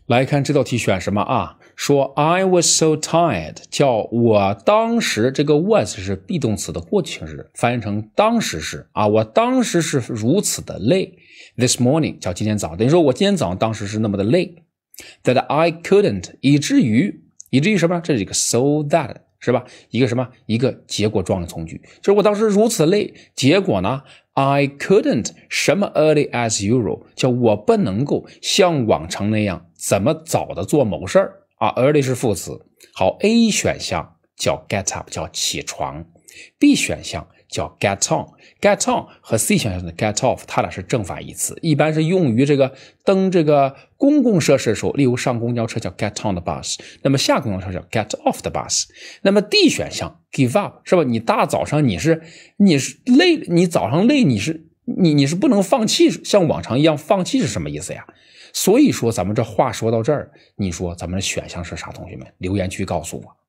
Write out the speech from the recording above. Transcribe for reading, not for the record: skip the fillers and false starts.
来看这道题选什么啊？说 I was so tired， 叫我当时，这个 was 是 be 动词的过去形式，翻译成当时是啊，我当时是如此的累。This morning 叫今天早上，等于说我今天早上当时是那么的累。That I couldn't， 以至于什么？这是一个 so that 是吧？一个什么？一个结果状的从句，就是我当时如此累，结果呢 I couldn't 什么 early as usual， 叫我不能够像往常那样怎么早的做某事儿啊 ，early 是副词。好 ，A 选项叫 get up， 叫起床 ；B 选项叫 get on。get on 和 C 选项的 get off， 它俩是正反义词，一般是用于这个登这个公共设施的时候，例如上公交车叫 get on the bus， 那么下公交车叫 get off the bus。那么 D 选项 give up 是吧？你大早上你是累，你早上累你是不能放弃，像往常一样放弃是什么意思呀？所以说咱们这话说到这儿，你说咱们的选项是啥？同学们留言区告诉我。